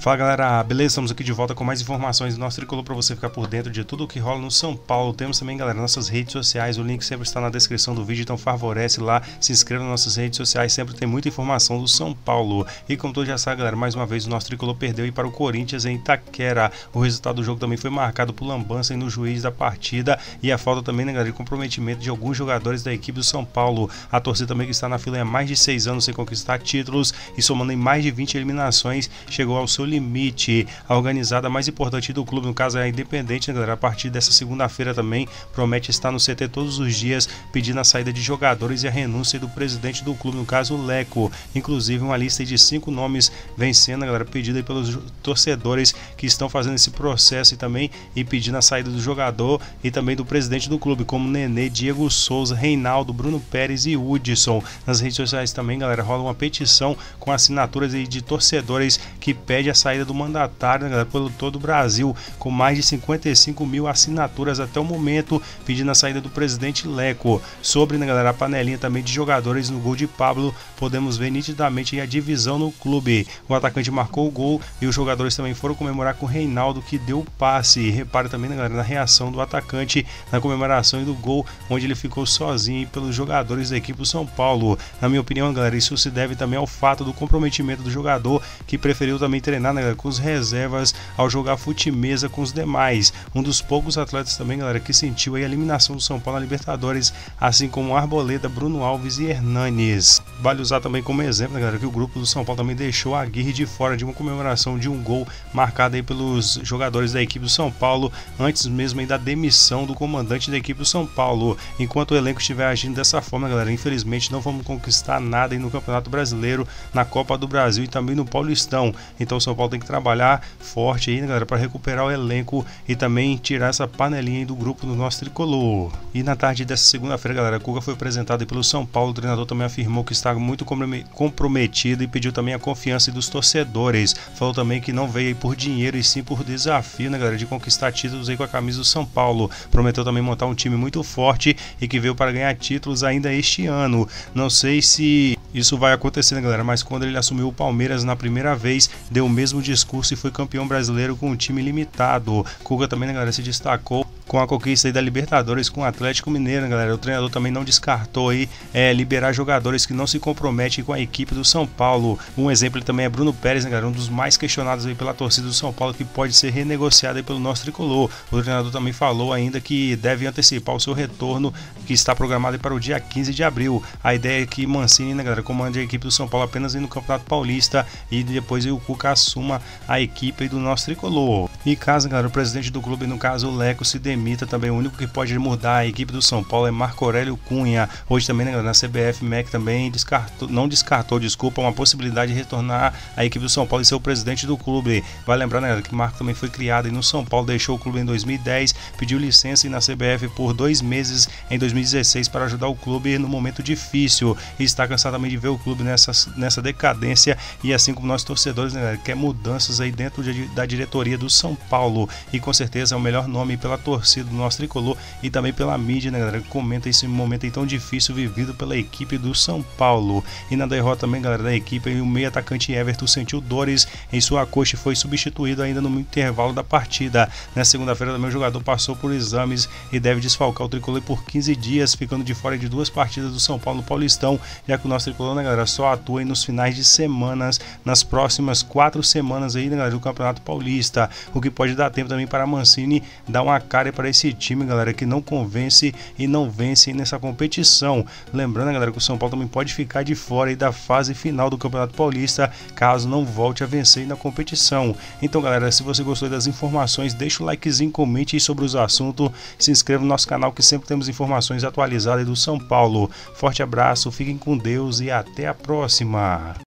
Fala galera, beleza? Estamos aqui de volta com mais informações do nosso tricolor para você ficar por dentro de tudo o que rola no São Paulo. Temos também, galera, nossas redes sociais, o link sempre está na descrição do vídeo, então favorece lá, se inscreva nas nossas redes sociais, sempre tem muita informação do São Paulo. E como todos já sabem, galera, mais uma vez o nosso tricolor perdeu para o Corinthians em Itaquera. O resultado do jogo também foi marcado por lambança no juiz da partida e a falta também, né, galera, de comprometimento de alguns jogadores da equipe do São Paulo. A torcida também, que está na fila há mais de 6 anos sem conquistar títulos e somando em mais de 20 eliminações, chegou ao seu limite. A organizada mais importante do clube, no caso é a Independente, né, galera, a partir dessa segunda-feira também promete estar no CT todos os dias pedindo a saída de jogadores e a renúncia do presidente do clube, no caso o Leco. Inclusive uma lista de 5 nomes vem sendo, galera, pedida pelos torcedores que estão fazendo esse processo e pedindo a saída do jogador e também do presidente do clube, como Nenê, Diego Souza, Reinaldo, Bruno Pérez e Hudson. Nas redes sociais também, galera, rola uma petição com assinaturas aí de torcedores que pede a saída do mandatário, né, galera, pelo todo o Brasil, com mais de 55 mil assinaturas até o momento, pedindo a saída do presidente Leco. Sobre, né, galera, a panelinha também de jogadores no gol de Pablo, podemos ver nitidamente a divisão no clube. O atacante marcou o gol e os jogadores também foram comemorar com o Reinaldo, que deu o passe. Repare também, né, galera, na reação do atacante na comemoração e do gol, onde ele ficou sozinho pelos jogadores da equipe do São Paulo. Na minha opinião, galera, isso se deve também ao fato do comprometimento do jogador, que preferiu também treinar, né, galera, com os reservas ao jogar fute-mesa com os demais. Um dos poucos atletas também, galera, que sentiu a eliminação do São Paulo na Libertadores, assim como Arboleda, Bruno Alves e Hernanes. Vale usar também como exemplo, né, galera, que o grupo do São Paulo também deixou a Aguirre de fora de uma comemoração de um gol marcado aí pelos jogadores da equipe do São Paulo, antes mesmo aí da demissão do comandante da equipe do São Paulo. Enquanto o elenco estiver agindo dessa forma, galera, infelizmente não vamos conquistar nada aí no Campeonato Brasileiro, na Copa do Brasil e também no Paulistão. Então o São Paulo tem que trabalhar forte aí, né, galera, para recuperar o elenco e também tirar essa panelinha aí do grupo do nosso tricolor. E na tarde dessa segunda-feira, galera, Cuca foi apresentado pelo São Paulo. O treinador também afirmou que está muito comprometido e pediu também a confiança dos torcedores. Falou também que não veio aí por dinheiro e sim por desafio, né, galera, de conquistar títulos aí com a camisa do São Paulo. Prometeu também montar um time muito forte e que veio para ganhar títulos ainda este ano. Não sei se isso vai acontecer, né, galera, mas quando ele assumiu o Palmeiras na primeira vez, deu o mesmo discurso e foi campeão brasileiro com um time limitado. Cuca também, né, galera, se destacou com a conquista aí da Libertadores com o Atlético Mineiro, né, galera. O treinador também não descartou aí liberar jogadores que não se comprometem com a equipe do São Paulo. Um exemplo também é Bruno Pérez, né, galera, um dos mais questionados aí pela torcida do São Paulo, que pode ser renegociado aí pelo nosso tricolor. O treinador também falou ainda que deve antecipar o seu retorno, que está programado aí para o dia 15 de abril. A ideia é que Mancini, né, galera, comande a equipe do São Paulo apenas aí no Campeonato Paulista e depois aí o Cuca assuma a equipe aí do nosso tricolor. E caso, galera, o presidente do clube, no caso o Leco, se demita também, o único que pode mudar a equipe do São Paulo é Marco Aurélio Cunha. Hoje também, né, galera, na CBF, MEC também não descartou uma possibilidade de retornar à equipe do São Paulo e ser o presidente do clube. Vai lembrar, né, galera, que Marco também foi criado aí no São Paulo, deixou o clube em 2010, pediu licença na CBF por 2 meses em 2016 para ajudar o clube no momento difícil e está cansado também de ver o clube nessa decadência, e assim como nós torcedores, né, galera, quer mudanças aí dentro da diretoria do São Paulo, e com certeza é o melhor nome pela torcida do nosso tricolor e também pela mídia, né, galera, que comenta esse momento aí tão difícil vivido pela equipe do São Paulo. E na derrota também, galera, da equipe, o meio atacante Everton sentiu dores em sua coxa e foi substituído ainda no intervalo da partida. Na segunda-feira também o jogador passou por exames e deve desfalcar o tricolor por 15 dias, ficando de fora de 2 partidas do São Paulo no Paulistão, já que o nosso tricolor, né, galera, só atua aí nos finais de semanas, nas próximas 4 semanas aí, né, galera, do Campeonato Paulista, o que pode dar tempo também para Mancini dar uma cara para esse time, galera, que não convence e não vence nessa competição. Lembrando, galera, que o São Paulo também pode ficar de fora aí da fase final do Campeonato Paulista, caso não volte a vencer na competição. Então, galera, se você gostou das informações, deixa o likezinho, comente aí sobre os assuntos, se inscreva no nosso canal, que sempre temos informações atualizadas do São Paulo. Forte abraço, fiquem com Deus e até a próxima.